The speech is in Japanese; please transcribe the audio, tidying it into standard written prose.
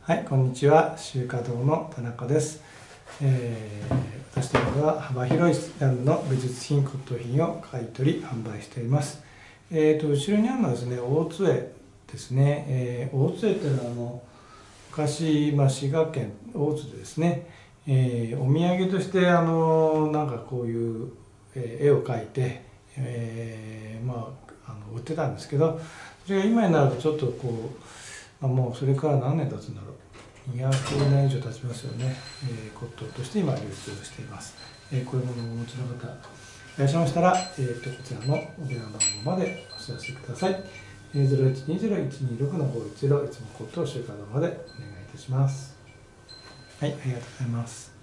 はい、こんにちは。集華堂の田中です。私どもは幅広いジャンルの美術品、骨董品を買い取り販売しています。後ろにあるのはですね、大津絵ですね。大津絵というのは昔、滋賀県大津でですね、お土産としてなんかこういう、絵を描いて、売ってたんですけど、それが今になるとちょっともうそれから何年経つんだろう、200年以上経ちますよね。骨董として今流通しています。こういうものをお持ちの方いらっしゃいましたら、こちらのお電話番号までお知らせください。0120-126-510、いつも骨董集華堂までお願いいたします。はい、ありがとうございます。